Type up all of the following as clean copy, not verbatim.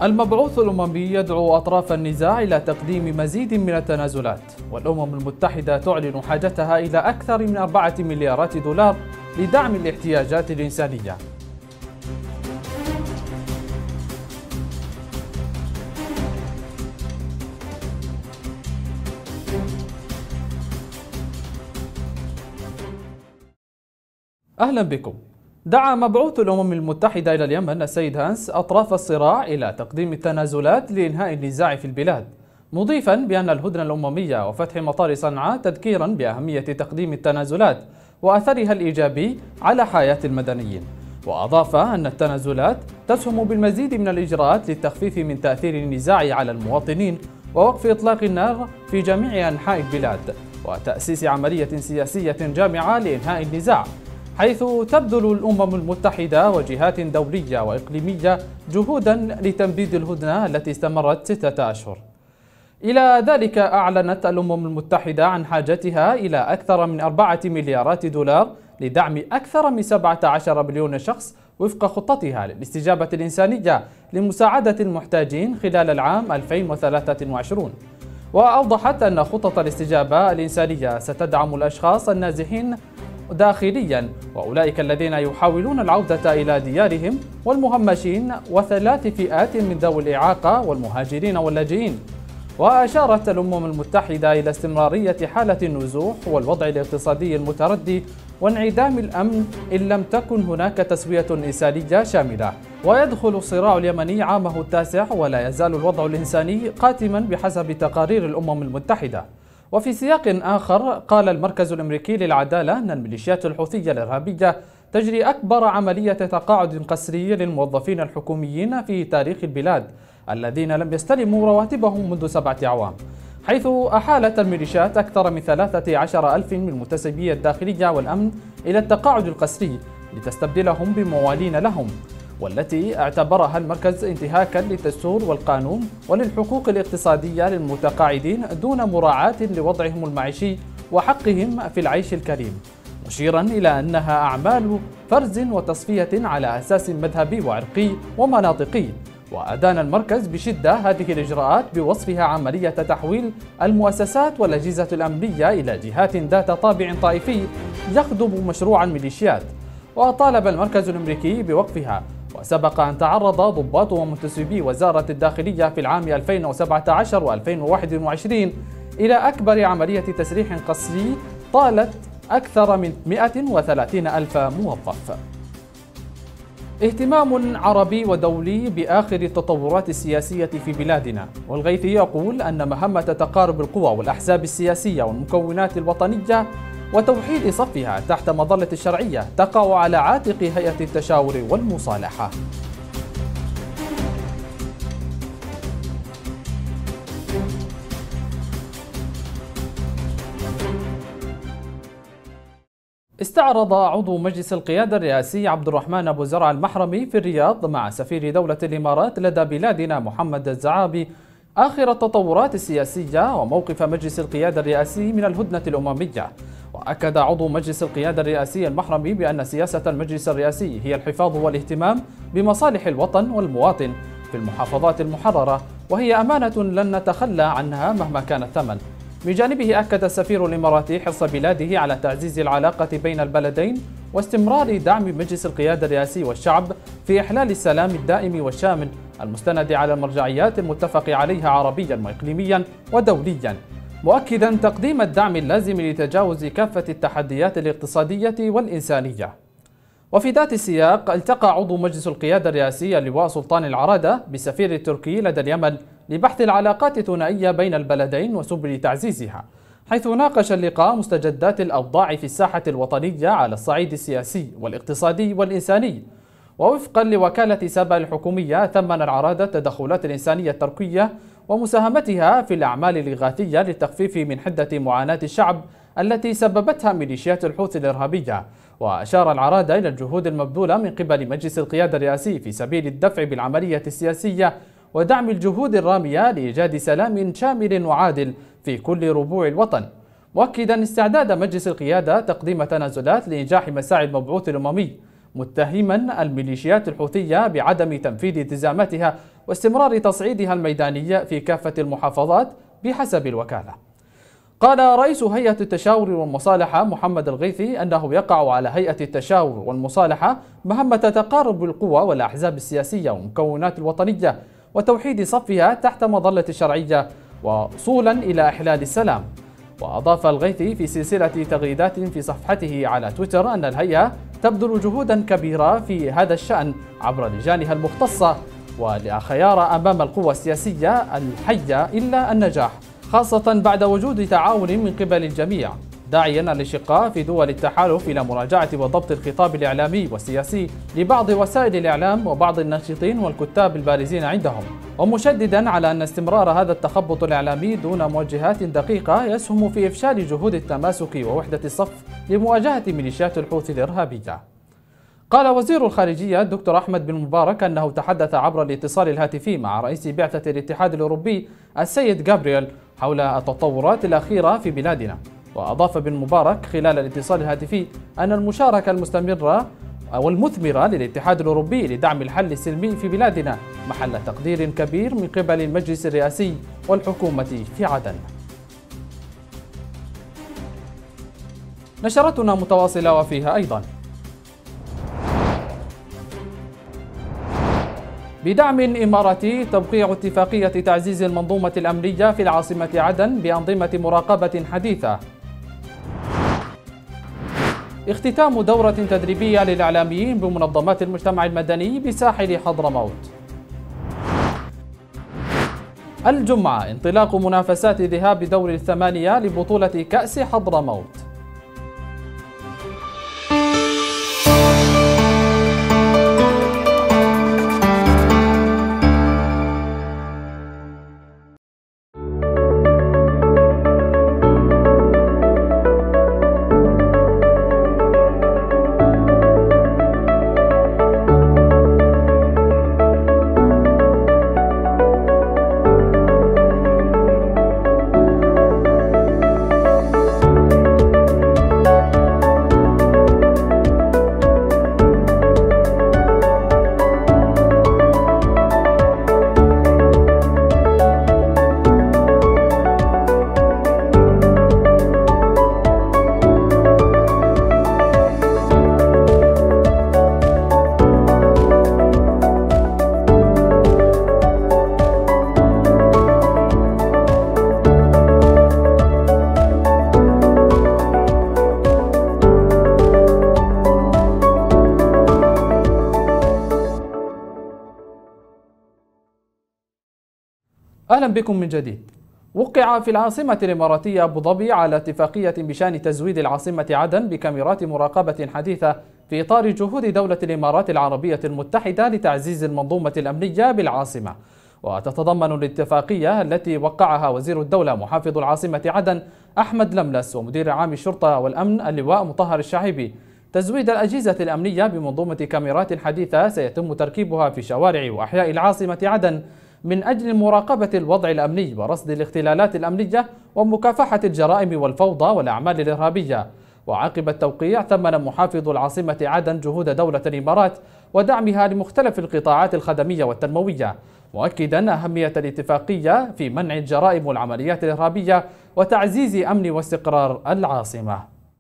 المبعوث الأممي يدعو أطراف النزاع إلى تقديم مزيد من التنازلات، والأمم المتحدة تعلن حاجتها إلى أكثر من 4 مليارات دولار لدعم الاحتياجات الإنسانية. أهلا بكم. دعا مبعوث الأمم المتحدة إلى اليمن السيد هانس أطراف الصراع إلى تقديم التنازلات لإنهاء النزاع في البلاد، مضيفا بأن الهدنة الأممية وفتح مطار صنعاء تذكيرا بأهمية تقديم التنازلات وأثرها الإيجابي على حياة المدنيين. وأضاف أن التنازلات تسهم بالمزيد من الإجراءات للتخفيف من تأثير النزاع على المواطنين ووقف إطلاق النار في جميع أنحاء البلاد وتأسيس عملية سياسية جامعة لإنهاء النزاع، حيث تبذل الأمم المتحدة وجهات دولية وإقليمية جهودا لتمديد الهدنة التي استمرت 6 أشهر. إلى ذلك أعلنت الأمم المتحدة عن حاجتها إلى أكثر من 4 مليارات دولار لدعم أكثر من 17 مليون شخص وفق خطتها للاستجابة الإنسانية لمساعدة المحتاجين خلال العام 2023. وأوضحت أن خطط الاستجابة الإنسانية ستدعم الأشخاص النازحين داخليا وأولئك الذين يحاولون العودة إلى ديارهم والمهمشين وثلاث فئات من ذوي الإعاقة والمهاجرين واللاجئين. وأشارت الأمم المتحدة إلى استمرارية حالة النزوح والوضع الاقتصادي المتردي وانعدام الأمن إن لم تكن هناك تسوية إنسانية شاملة. ويدخل الصراع اليمني عامه التاسع ولا يزال الوضع الإنساني قاتما بحسب تقارير الأمم المتحدة. وفي سياق آخر قال المركز الأمريكي للعدالة أن الميليشيات الحوثية الإرهابية تجري أكبر عملية تقاعد قسري للموظفين الحكوميين في تاريخ البلاد الذين لم يستلموا رواتبهم منذ 7 أعوام، حيث أحالت الميليشيات أكثر من 13,000 من منتسبي الداخلية والأمن إلى التقاعد القسري لتستبدلهم بموالين لهم، والتي اعتبرها المركز انتهاكا للدستور والقانون وللحقوق الاقتصادية للمتقاعدين دون مراعاة لوضعهم المعيشي وحقهم في العيش الكريم، مشيرا إلى أنها أعمال فرز وتصفية على أساس مذهبي وعرقي ومناطقي. وأدان المركز بشدة هذه الإجراءات بوصفها عملية تحويل المؤسسات والأجهزة الأمنية إلى جهات ذات طابع طائفي يخدم مشروع الميليشيات، وطالب المركز الأمريكي بوقفها. وسبق أن تعرض ضباط ومنتسبي وزارة الداخلية في العام 2017 و2021 إلى أكبر عملية تسريح قسري طالت أكثر من 130,000 موظف. اهتمام عربي ودولي بآخر التطورات السياسية في بلادنا. والغيثي يقول أن مهمة تقارب القوى والأحزاب السياسية والمكونات الوطنية وتوحيد صفها تحت مظلة الشرعية تقع على عاتق هيئة التشاور والمصالحة. استعرض عضو مجلس القيادة الرئاسي عبد الرحمن أبو زرع المحرمي في الرياض مع سفير دولة الإمارات لدى بلادنا محمد الزعابي آخر التطورات السياسية وموقف مجلس القيادة الرئاسي من الهدنة الأممية. وأكد عضو مجلس القيادة الرئاسي المحرمي بأن سياسة المجلس الرئاسي هي الحفاظ والاهتمام بمصالح الوطن والمواطن في المحافظات المحررة، وهي أمانة لن نتخلى عنها مهما كان الثمن. من جانبه أكد السفير الإماراتي حرص بلاده على تعزيز العلاقة بين البلدين واستمرار دعم مجلس القيادة الرئاسي والشعب في إحلال السلام الدائم والشامل المستند على المرجعيات المتفق عليها عربيا وإقليميا ودوليا، مؤكدا تقديم الدعم اللازم لتجاوز كافة التحديات الاقتصادية والإنسانية. وفي ذات السياق التقى عضو مجلس القيادة الرئاسي اللواء سلطان العرادة بالسفير التركي لدى اليمن لبحث العلاقات الثنائية بين البلدين وسبل تعزيزها، حيث ناقش اللقاء مستجدات الأوضاع في الساحة الوطنية على الصعيد السياسي والاقتصادي والإنساني. ووفقا لوكالة سابا الحكومية ثمن العرادة التدخلات الإنسانية التركية ومساهمتها في الأعمال الإغاثية للتخفيف من حدة معاناة الشعب التي سببتها ميليشيات الحوثي الإرهابية. وأشار العرادة إلى الجهود المبذولة من قبل مجلس القيادة الرئاسي في سبيل الدفع بالعملية السياسية ودعم الجهود الرامية لإيجاد سلام شامل وعادل في كل ربوع الوطن، مؤكدا استعداد مجلس القيادة تقديم تنازلات لإنجاح مساعي المبعوث الأممي، متهما الميليشيات الحوثية بعدم تنفيذ التزاماتها واستمرار تصعيدها الميداني في كافة المحافظات بحسب الوكالة. قال رئيس هيئة التشاور والمصالحة محمد الغيثي أنه يقع على هيئة التشاور والمصالحة مهمة تقارب القوى والأحزاب السياسية والمكونات الوطنية وتوحيد صفها تحت مظلة الشرعية وصولا إلى إحلال السلام. وأضاف الغيثي في سلسلة تغريدات في صفحته على تويتر أن الهيئة تبذل جهودا كبيرة في هذا الشأن عبر لجانها المختصة ولا خيار أمام القوى السياسية الحية إلا النجاح، خاصة بعد وجود تعاون من قبل الجميع، داعيا الاشقاء في دول التحالف إلى مراجعة وضبط الخطاب الإعلامي والسياسي لبعض وسائل الإعلام وبعض الناشطين والكتاب البارزين عندهم، ومشددا على أن استمرار هذا التخبط الإعلامي دون موجهات دقيقة يسهم في إفشال جهود التماسك ووحدة الصف لمواجهة ميليشيات الحوثي الإرهابية. قال وزير الخارجية الدكتور أحمد بن مبارك أنه تحدث عبر الاتصال الهاتفي مع رئيس بعثة الاتحاد الأوروبي السيد جابرييل حول التطورات الأخيرة في بلادنا. وأضاف بن مبارك خلال الاتصال الهاتفي أن المشاركة المستمرة والمثمرة للاتحاد الأوروبي لدعم الحل السلمي في بلادنا محل تقدير كبير من قبل المجلس الرئاسي والحكومة في عدن. نشرتنا متواصلة وفيها أيضا: بدعم إماراتي توقيع اتفاقية تعزيز المنظومة الأمنية في العاصمة عدن بأنظمة مراقبة حديثة. اختتام دورة تدريبية للإعلاميين بمنظمات المجتمع المدني بساحل حضرموت. الجمعة انطلاق منافسات ذهاب دور الثمانية لبطولة كأس حضرموت. أهلا بكم من جديد. وقع في العاصمة الإماراتية أبو ظبي على اتفاقية بشأن تزويد العاصمة عدن بكاميرات مراقبة حديثة في إطار جهود دولة الإمارات العربية المتحدة لتعزيز المنظومة الأمنية بالعاصمة. وتتضمن الاتفاقية التي وقعها وزير الدولة محافظ العاصمة عدن أحمد لملس ومدير عام الشرطة والأمن اللواء مطهر الشعيبي تزويد الأجهزة الأمنية بمنظومة كاميرات حديثة سيتم تركيبها في شوارع وأحياء العاصمة عدن من أجل مراقبة الوضع الأمني ورصد الاختلالات الأمنية ومكافحة الجرائم والفوضى والأعمال الإرهابية. وعقب التوقيع ثمن محافظ العاصمة عدن جهود دولة الإمارات ودعمها لمختلف القطاعات الخدمية والتنموية، مؤكدا أهمية الاتفاقية في منع الجرائم والعمليات الإرهابية وتعزيز أمن واستقرار العاصمة.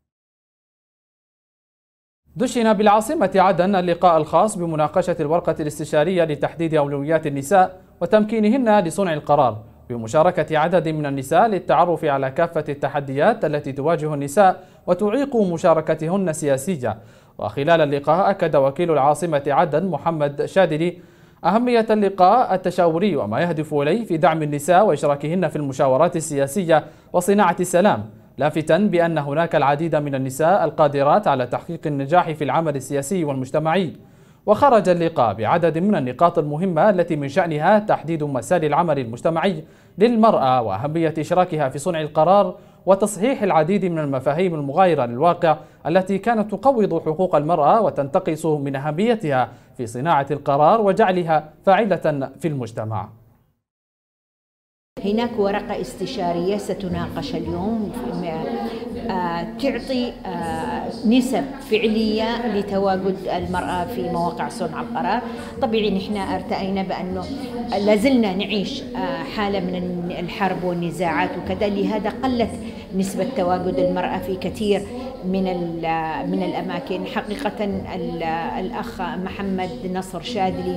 دشن بالعاصمة عدن اللقاء الخاص بمناقشة الورقة الاستشارية لتحديد أولويات النساء وتمكينهن لصنع القرار، بمشاركة عدد من النساء للتعرف على كافة التحديات التي تواجه النساء وتعيق مشاركتهن سياسية. وخلال اللقاء أكد وكيل العاصمة عدن محمد شادلي أهمية اللقاء التشاوري وما يهدف إليه في دعم النساء وإشراكهن في المشاورات السياسية وصناعة السلام، لافتا بأن هناك العديد من النساء القادرات على تحقيق النجاح في العمل السياسي والمجتمعي. وخرج اللقاء بعدد من النقاط المهمة التي من شأنها تحديد مسار العمل المجتمعي للمرأة وأهمية إشراكها في صنع القرار وتصحيح العديد من المفاهيم المغايرة للواقع التي كانت تقوض حقوق المرأة وتنتقص من أهميتها في صناعة القرار وجعلها فاعلة في المجتمع. هناك ورقة استشارية ستناقش اليوم تعطي نسب فعلية لتواجد المرأة في مواقع صنع القرار. طبيعي نحن ارتأينا بأنه لازلنا نعيش حالة من الحرب والنزاعات وكذا، لهذا قلت نسبة تواجد المرأة في كثير من الأماكن. حقيقة الأخ محمد نصر شاذلي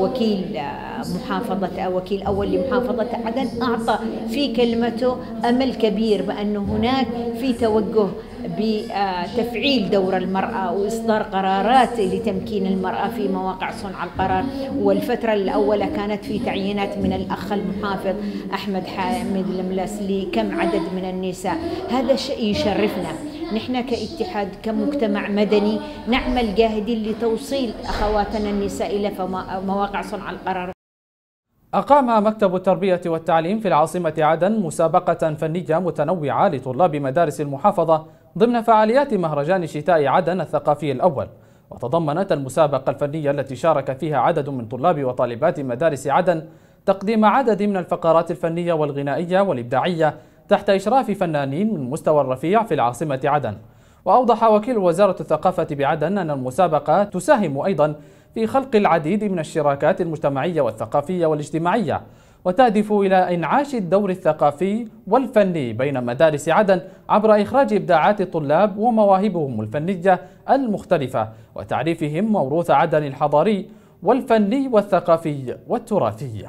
وكيل أول لمحافظة عدن أعطى في كلمته أمل كبير بأن هناك في توجه بتفعيل دور المرأة وإصدار قرارات لتمكين المرأة في مواقع صنع القرار. والفترة الأولى كانت في تعيينات من الأخ المحافظ أحمد حامد الملاس لكم عدد من النساء. هذا شيء يشرفنا. نحن كاتحاد كمجتمع مدني نعمل جاهدين لتوصيل أخواتنا النساء إلى مواقع صنع القرار. أقام مكتب التربية والتعليم في العاصمة عدن مسابقة فنية متنوعة لطلاب مدارس المحافظة ضمن فعاليات مهرجان شتاء عدن الثقافي الأول. وتضمنت المسابقة الفنية التي شارك فيها عدد من طلاب وطالبات مدارس عدن تقديم عدد من الفقرات الفنية والغنائية والإبداعية تحت إشراف فنانين من مستوى الرفيع في العاصمة عدن. وأوضح وكيل وزارة الثقافة بعدن أن المسابقة تساهم أيضا في خلق العديد من الشراكات المجتمعية والثقافية والاجتماعية، وتهدف إلى إنعاش الدور الثقافي والفني بين مدارس عدن عبر إخراج إبداعات الطلاب ومواهبهم الفنية المختلفة وتعريفهم موروث عدن الحضاري والفني والثقافي والتراثي.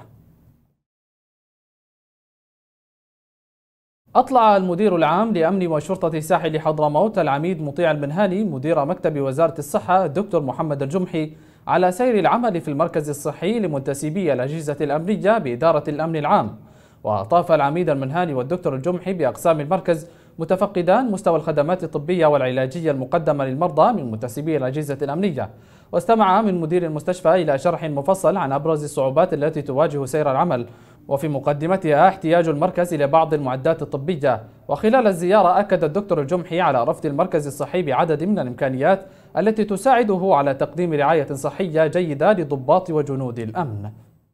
أطلع المدير العام لأمن وشرطة ساحل حضرموت العميد مطيع المنهاني مدير مكتب وزارة الصحة الدكتور محمد الجمحي على سير العمل في المركز الصحي لمنتسبي الأجهزة الأمنية بإدارة الأمن العام. وأضاف العميد المنهاني والدكتور الجمحي بأقسام المركز متفقدان مستوى الخدمات الطبية والعلاجية المقدمة للمرضى من منتسبي الأجهزة الأمنية. واستمع من مدير المستشفى إلى شرح مفصل عن أبرز الصعوبات التي تواجه سير العمل، وفي مقدمتها احتياج المركز إلى بعض المعدات الطبية. وخلال الزيارة أكد الدكتور الجمحي على رفض المركز الصحي بعدد من الإمكانيات التي تساعده على تقديم رعاية صحية جيدة لضباط وجنود الأمن.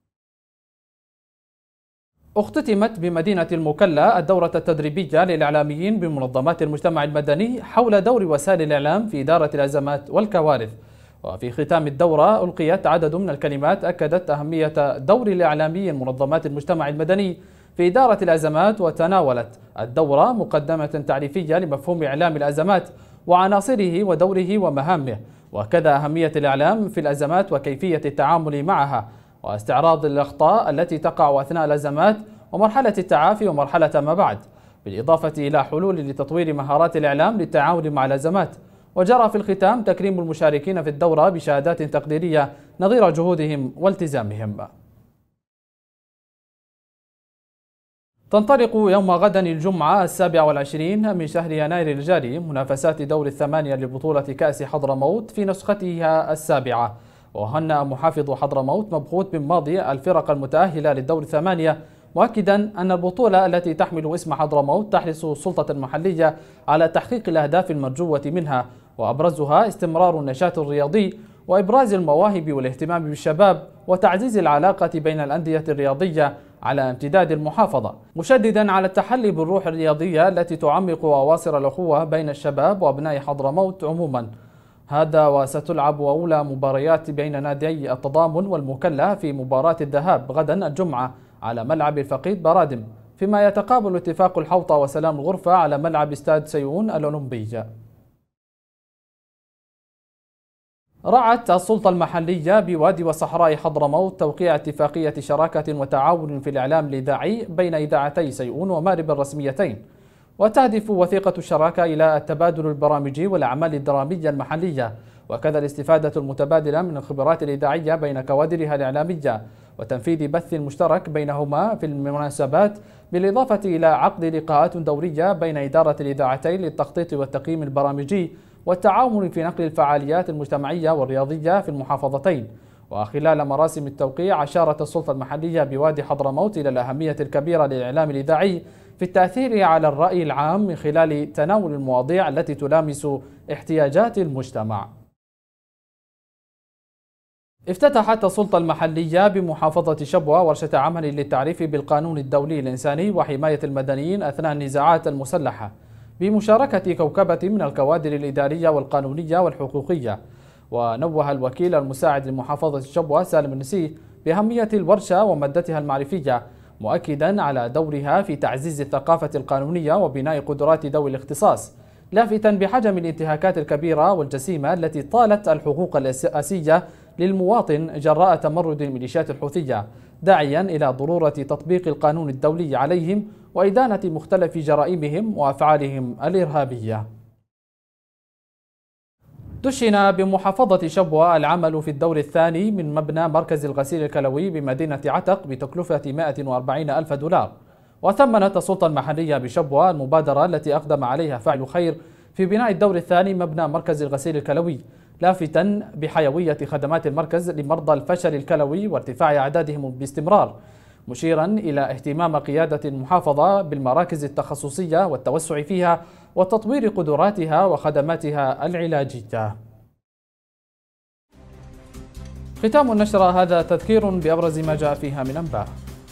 اختتمت بمدينة المكلا الدورة التدريبية للإعلاميين بمنظمات المجتمع المدني حول دور وسائل الإعلام في إدارة الأزمات والكوارث. وفي ختام الدورة ألقيت عدد من الكلمات أكدت أهمية دور الإعلاميين منظمات المجتمع المدني في إدارة الأزمات. وتناولت الدورة مقدمة تعريفية لمفهوم إعلام الأزمات وعناصره ودوره ومهامه، وكذا أهمية الإعلام في الأزمات وكيفية التعامل معها، واستعراض الأخطاء التي تقع أثناء الأزمات ومرحلة التعافي ومرحلة ما بعد، بالإضافة إلى حلول لتطوير مهارات الإعلام للتعامل مع الأزمات. وجرى في الختام تكريم المشاركين في الدورة بشهادات تقديرية نظير جهودهم والتزامهم. تنطلق يوم غد الجمعة 27 من شهر يناير الجاري منافسات دور الثمانية لبطولة كأس حضرموت في نسختها السابعة. وهنأ محافظ حضرموت مبخوت بن ماضي الفرق المتأهلة للدور الثمانية، مؤكدا أن البطولة التي تحمل اسم حضرموت تحرص السلطة المحلية على تحقيق الأهداف المرجوة منها، وأبرزها استمرار النشاط الرياضي وإبراز المواهب والاهتمام بالشباب وتعزيز العلاقة بين الأندية الرياضية على امتداد المحافظة، مشددا على التحلي بالروح الرياضية التي تعمق أواصر الأخوة بين الشباب وأبناء حضرموت عموما. هذا وستلعب أولى مباريات بين نادي التضامن والمكلا في مباراة الذهاب غدا الجمعة على ملعب الفقيد برادم، فيما يتقابل اتفاق الحوطة وسلام الغرفة على ملعب استاد سيئون الأولمبي. رعت السلطة المحلية بوادي وصحراء حضرموت توقيع اتفاقية شراكة وتعاون في الإعلام الإذاعي بين إذاعتي سيئون ومارب الرسميتين، وتهدف وثيقة الشراكة إلى التبادل البرامجي والأعمال الدرامية المحلية، وكذا الاستفادة المتبادلة من الخبرات الإذاعية بين كوادرها الإعلامية، وتنفيذ بث مشترك بينهما في المناسبات، بالإضافة إلى عقد لقاءات دورية بين إدارة الإذاعتين للتخطيط والتقييم البرامجي والتعاون في نقل الفعاليات المجتمعية والرياضية في المحافظتين. وخلال مراسم التوقيع أشارت السلطة المحلية بوادي حضرموت إلى الأهمية الكبيرة للإعلام الإذاعي في التأثير على الرأي العام من خلال تناول المواضيع التي تلامس احتياجات المجتمع. افتتحت السلطة المحلية بمحافظة شبوة ورشة عمل للتعريف بالقانون الدولي الإنساني وحماية المدنيين أثناء النزاعات المسلحة، بمشاركة كوكبة من الكوادر الإدارية والقانونية والحقوقية. ونوه الوكيل المساعد لمحافظة الشبوة سالم النسي بأهمية الورشة ومادتها المعرفية، مؤكدا على دورها في تعزيز الثقافة القانونية وبناء قدرات ذوي الاختصاص، لافتا بحجم الانتهاكات الكبيرة والجسيمة التي طالت الحقوق الأساسية للمواطن جراء تمرد الميليشيات الحوثية، داعيا إلى ضرورة تطبيق القانون الدولي عليهم وإدانة مختلف جرائمهم وأفعالهم الإرهابية. دشن بمحافظة شبوة العمل في الدور الثاني من مبنى مركز الغسيل الكلوي بمدينة عتق بتكلفة 140 ألف دولار. وثمنت السلطة المحلية بشبوة المبادرة التي أقدم عليها فاعل خير في بناء الدور الثاني مبنى مركز الغسيل الكلوي، لافتا بحيوية خدمات المركز لمرضى الفشل الكلوي وارتفاع أعدادهم باستمرار، مشيرا إلى اهتمام قيادة المحافظة بالمراكز التخصصية والتوسع فيها وتطوير قدراتها وخدماتها العلاجية. ختام النشرة هذا تذكير بأبرز ما جاء فيها من أنباء.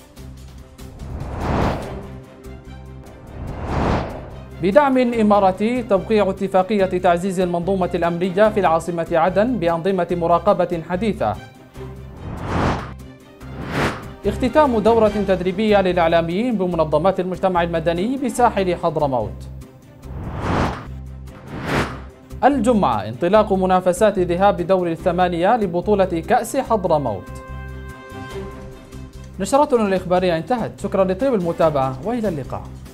بدعم إماراتي توقيع اتفاقية تعزيز المنظومة الأمنية في العاصمة عدن بأنظمة مراقبة حديثة. اختتام دورة تدريبية للإعلاميين بمنظمات المجتمع المدني بساحل حضرموت. الجمعة انطلاق منافسات ذهاب دور الثمانية لبطولة كأس حضرموت. نشرتنا الإخبارية انتهت، شكرا لطيب المتابعة وإلى اللقاء.